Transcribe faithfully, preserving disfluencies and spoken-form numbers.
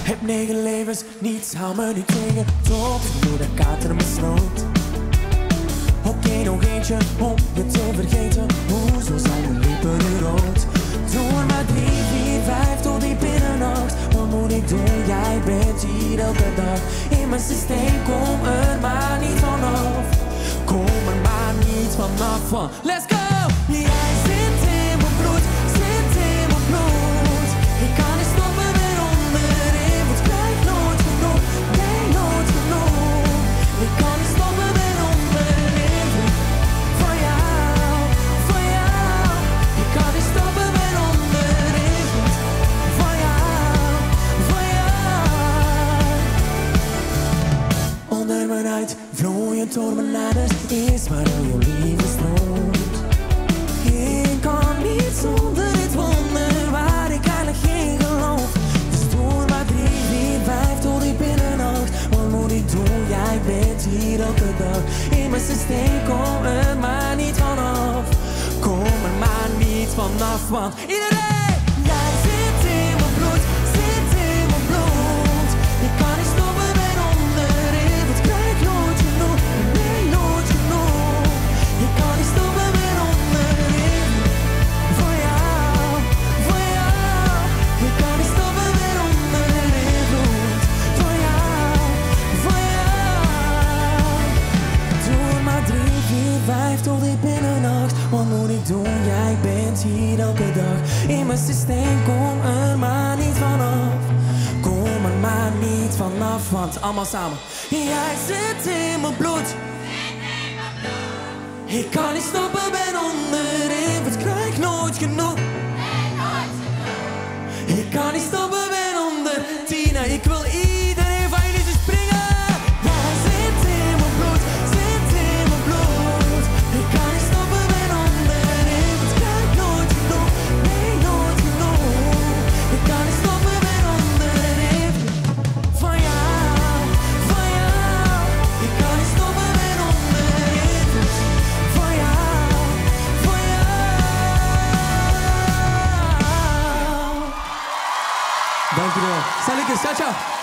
Heb negen levens, niets hou me nu tegen. Tot door de kater me sloot. Oké, nog eentje om je te vergeten. Hoezo zijn mijn lippen nu rood? Doe er maar drie, vier, vijf tot die binnennacht. Wat moet ik doen? Jij bent hier elke dag. In mijn systeem, kom er maar niet vanaf. Kom er maar niet vanaf van. Let's go! Jij zit in mijn bloed, zit in mijn bloed. Ik kan niet stoppen met onder invloed. Krijg nooit genoeg, nee nooit genoeg. Ik kan niet stoppen met onder invloed. Van jou, van jou. Ik kan niet stoppen met onder invloed. Van jou, van jou. Onder mijn huid, vloeiend door mijn aders, is waar al je liefde stroomt. Ik kan niet zonder dit wonder waar ik eigenlijk geen geloof. Dus doe maar drie, vier, vijf tot die binnennacht. Wat moet ik doen? Jij bent hier elke dag. In mijn systeem, kom er maar niet vanaf. Kom er maar niet vanaf, want iedereen, jij zit in mijn bloed, zit in mijn bloed. Ik kan niet stoppen met onder invloed. Krijg nooit genoeg, nee nooit genoeg. Ik kan niet stoppen met onder invloed. Voor jou, voor jou. Ik kan niet stoppen met onder invloed. Voor jou, voor jou. Doe er maar drie, vier, vijf tot die binnennacht. Wat moet ik doen? Jij bent hier elke dag. In mijn systeem, kom er maar niet vanaf. Kom er maar niet vanaf, want allemaal samen. Jij zit in mijn bloed. Ik kan niet stoppen, ben onder invloed. Krijg nooit genoeg. Ik kan niet stoppen, ben onder Tina. Ik wil iedereen van jullie te springen. Jij zit in mijn bloed, zit in mijn bloed. Ik kan niet stoppen, ben onder invloed. Krijg nooit genoeg, nee nooit genoeg. Ik kan niet stoppen, ben onder invloed. Van jou, van jou. Ik kan niet stoppen, ben onder invloed. Van jou, van jou. Dankjewel. Salut, ciao, ciao.